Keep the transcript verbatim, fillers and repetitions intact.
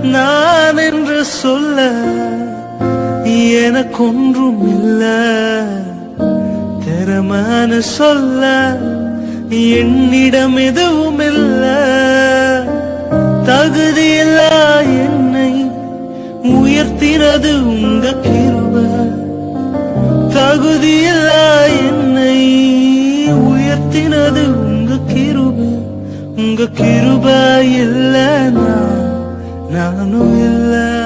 நான் என்று சொல்ல எனக்கொன்றும் இல்ல. திறமான சொல்ல என்னிடம் எதுவும் இல்ல. தகுதியில்லா என்னை உயர்த்தினது உங்க கிருபை. தகுதியில்லா என்னை உயர்த்தினது உங்க கிருபை. உங்க கிருபை இல்ல நானும் இல்ல.